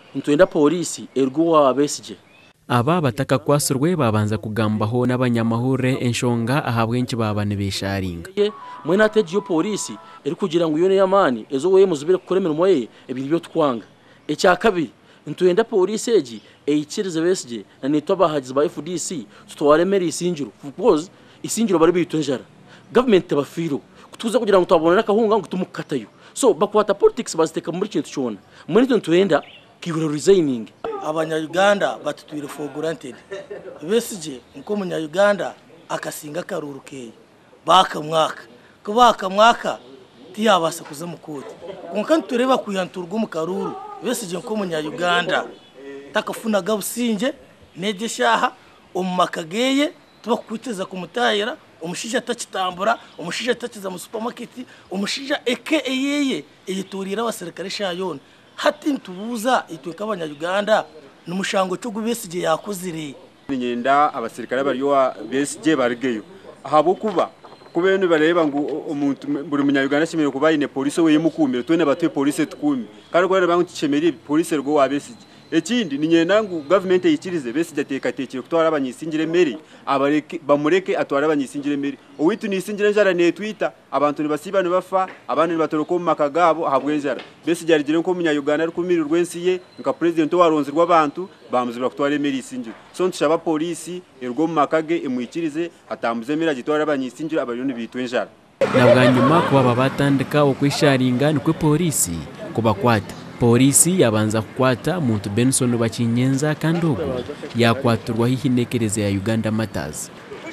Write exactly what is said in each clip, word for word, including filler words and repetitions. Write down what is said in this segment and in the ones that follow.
ntwenda polisi erguwa besije aba bataka kwasurwe babanza kugambaho n'abanyamahure enshonga ahabwenki babane besharinga mwe nateje yo polisi eri kugira ngo yone yamani ezo we muzubire kukoremera moye ebintu byo twanga ecya kabiri ntwenda polisi eji eyikirize besije na nitwa bahagize ba F D C tutwaremera isinjiro because isinjiro bari bitonjara government bafiro kutuza kugira ngo twabonera akahunga ngo tumukatayo so bakwata politics baziteka muri kintu cyona muri ntwenda kibura resigning abanya-Uganda batutwire for granted besije nko munya-Uganda akasinga karurukeye baka mwaka kubaka mwaka tiyabasa kuza mukoti konka tureba kuyanturwa mu karuru besije nko munya-Uganda takafuna gabusinje neje shaha umumakageye tuba kwiteza kumutayira umushija takitambura umushija takiza mu supermarket umushija eke eyeye eyiturira abaserikare shayone hati ntubuza itweka abanya-Uganda numushango cyo gubesije yakozire nyenda abasirikare bariyo besije barigeyo ahabo kuba kubenu bareba ngo umuntu buri munya-Uganda shimire kuba ine police we yimukumire twene batwe police tukumi kandi ko bantu cemeri police rwo wabesije ekindi ni nyenda ngo government yikirize besije ateka tekire kutwara abanyisingire meri abareke bamureke atwara abanyisingire meri owitu nisingire njara ne Twitter abantu nibasibane bafa abantu nibatoroko mu makagabo habwenjara besije arigire ko munya-Uganda ari kumira urwensiye nka president waronze rw'abantu bamuzira kutwara meri isingire so ntishaba polisi ergo mu makage emuyikirize atambuze meri agitwara abanyisingire abariyoni bitwenjara nabwanyuma kuba batandika okwisharinga nikwe polisi kubakwata polisi yabanza kukwata muntu Benson Bakinyenza kandi ugu yakwaturwa hihinekereze ya Uganda Matters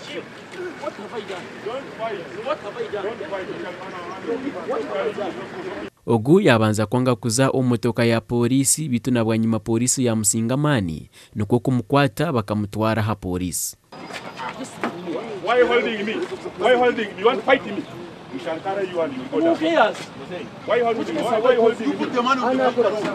ogu yabanza kwanga kuza omotoka ya polisi bitu nabwanyuma polisi ya Musingamani nuko kumukwata bakamutwara ha polisi. Why are you holding me? Why are you holding me? You want to fight me? You shall carry you and you go down. Why are you holding me? Why are you holding me? You put the man on the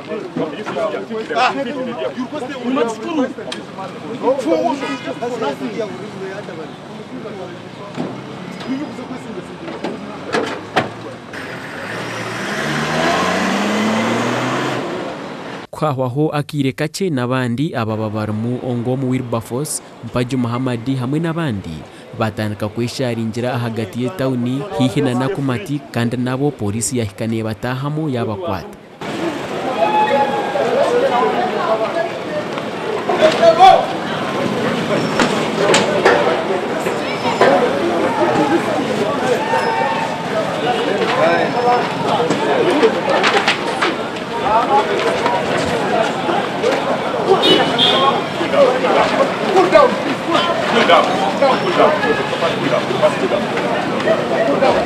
kwaho akire kace nabandi abababarmu ongo mu Wilberforce Mpaju Muhammadi hamwe nabandi batandika kwisharingira hagati ye tawuni hihina nakumati kandi nabo polisi yahikaniye batahamo yabakwata Pull down, please. Pull down. Pull down. Pull down. Pull down. Pull down.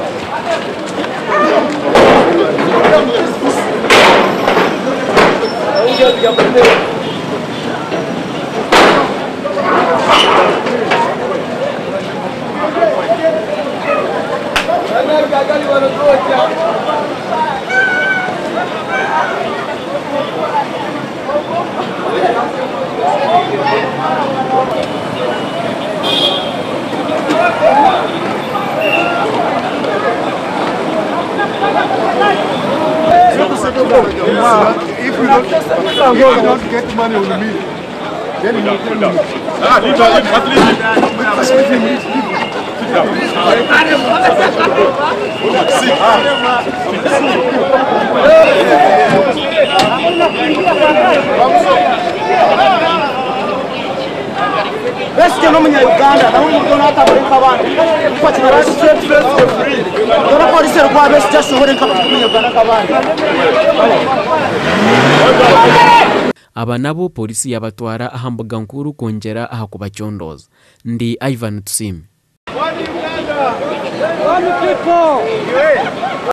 If we don't, if we don't get money on me, then we will down. Ah, leave him. What leave him? Leave him. Leave him. Sit down. Best que no munya-Uganda, na umu dona atabarika abantu. Kwakira basi straight face for free. Dora polisi rwa best just hore nkaba munya-Uganda kabandi. aba nabo polisi yabatwara ahambuga nkuru kongera ahakubacyondoza ndi Ivan Tusime. One Uganda, one people.